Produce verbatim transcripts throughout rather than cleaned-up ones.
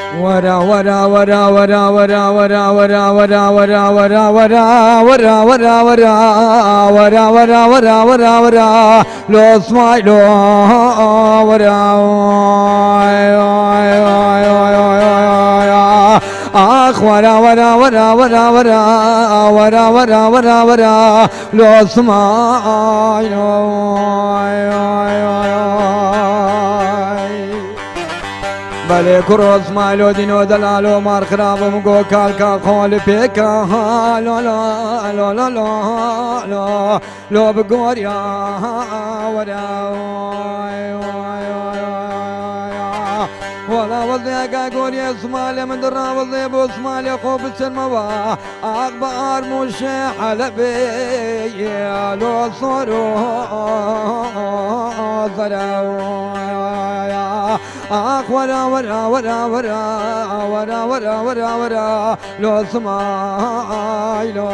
ورا ورا ورا ورا ورا ورا ورا ورا ورا ورا ورا ورا ورا ورا ورا ورا ورا ورا ورا لو اسمع لو ورا اخ ورا ورا ورا ورا ورا ورا ورا ورا ورا لو اسمع بله کروز مالو دینو دلالو مار خرابم گو کال کا خول پیکا لو لو لو لو لو لو لو بگوریا ورا ولا وضيع قاقوري اسمالي من درا وضيب اسمالي خوف السلموا اخبار مش حلبي لو صورو ضراويا اخ ورا ورا ورا ورا ورا ورا ورا ورا لو سماي لو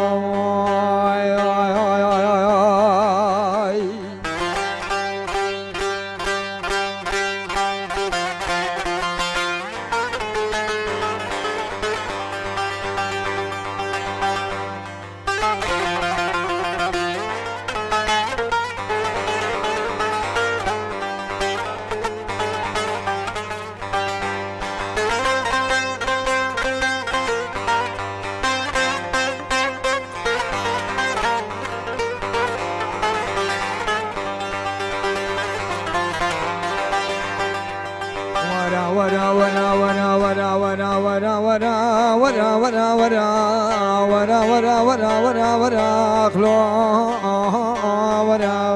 ورا ورا ورا ورا ورا ورا ورا ورا ورا ورا ورا ورا ورا ورا ورا خلو ورا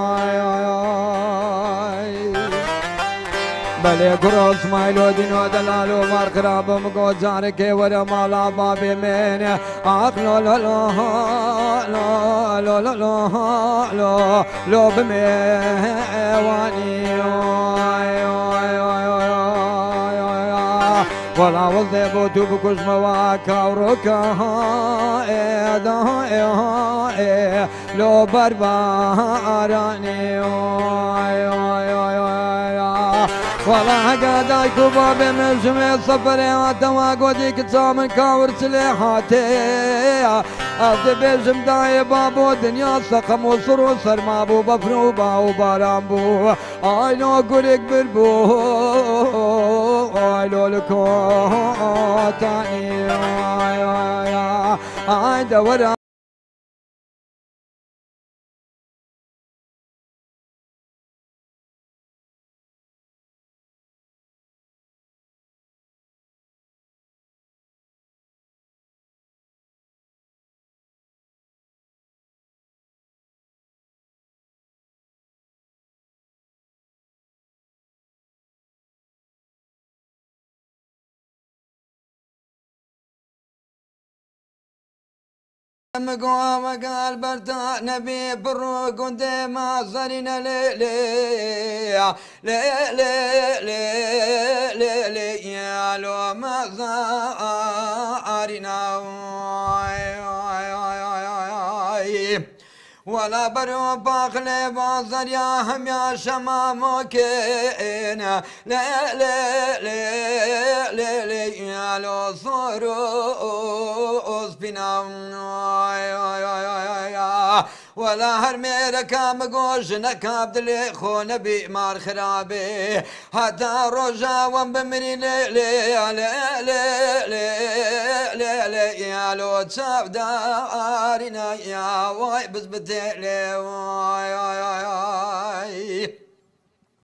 بله كروس مايلو دينو دلالو مار خرابم گو زارك ورا مالا بابي من اخلو لو لو لو لو لو لو لو لو بميواني ولا وظيبو تبكش مواكا وروكا ايه لو برباراني ولا قادا يكوبا بمجمع صفري واتوا قوديك تسامن كاور سليحاتي أفد بيجم داي بابو دنيا سقم وصرو سرمابو بفرو باو بارامبو آي لو قوليك بربو آي لو لكو تاني آي دورا مقام قال برتا نبي برو قند ما زرنا لي لي لي لي لي لي يا لو ما زارنا ولا برو باخلي بازر يا هم يا شمام كين لا لا لا لا لا يا لو صورو بنا ولا هرمي ركام قوش نكاب دلي خو نبي مار خرابي حتى رجا وان بمري لي لي لي لي لي لي يا لو تشاف دارنا يا واي بس بتي لي واي واي واي